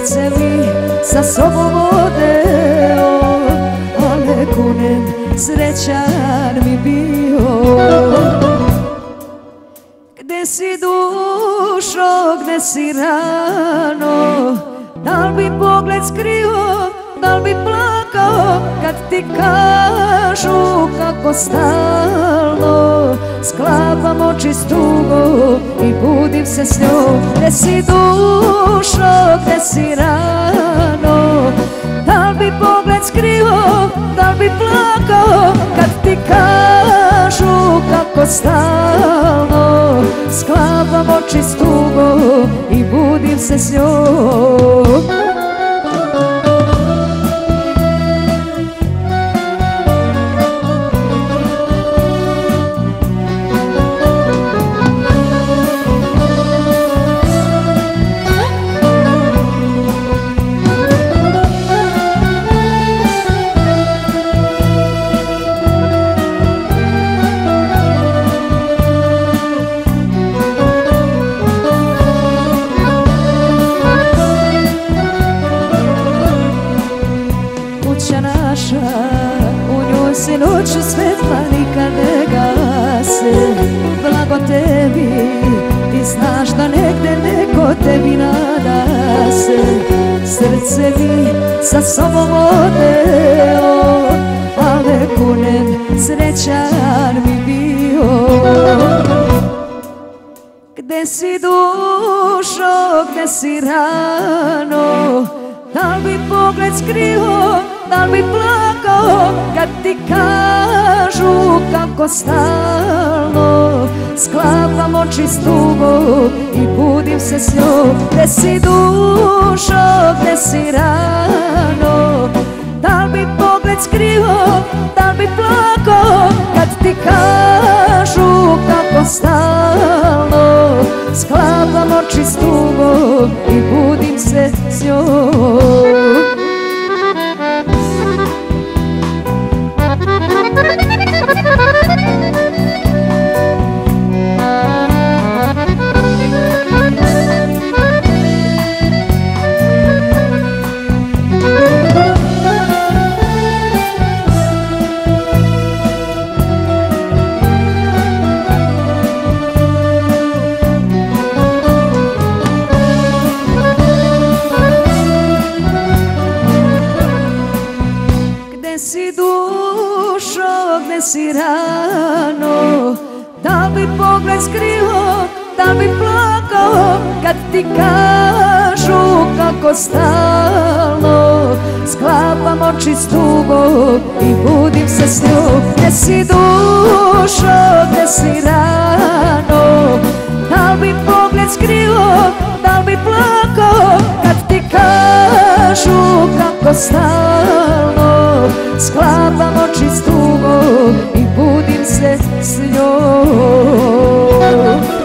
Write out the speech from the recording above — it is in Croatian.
srce mi sa sobom odeo, a ne kunem, srećan mi bio. Gde si dušo, gde si rano, da li bi pogled skrio, da li bi plakao kad ti kažu kako stalno sklapam oči s tugom i budim se s njom. Gde si dušo, gde si rano, da li bi pogled skrio, da li bi plakao kad ti kažu kako stalno sklapam oči s tugom i budim se s njom. U njoj se noću svetla nikad ne gase. Blago tebi, ti znaš da negde neko tebi nada se. Srce mi sa sobom odeo, a ne kunem, srećan mi bio. Gde si dušo, gde si rano, da li bi pogled skrio, da li bi plakao kad ti kažu kako stalno sklapam oči s tugom i budim se s njom. Gde si dušo, gde si rano, da li bi pogled skrio, da li bi plakao kad ti kažu kako stalno sklapam oči s tugom i budim se s njom. Gde si dušo, gde si rano, da li bi pogled skrio, da li bi plakao kad ti kažu kako stalno sklapam oči s tugom i budim se s njom. Gde si dušo, gde si rano, da li bi pogled skrio, da li bi plakao kad ti kažu kako stalno sklapam oči s tugom i budim se s njom.